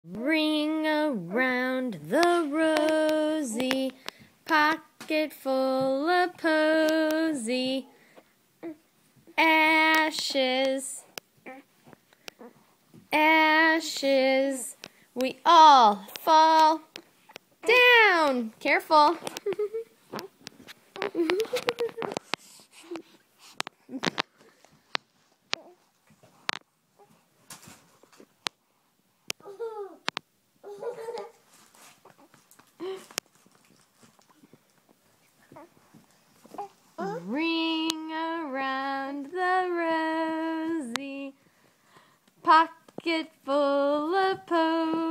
Ring around the rosy, pocket full of posy. Ashes, ashes, we all fall down. Careful. Ring around the rosy, pocket full of posy.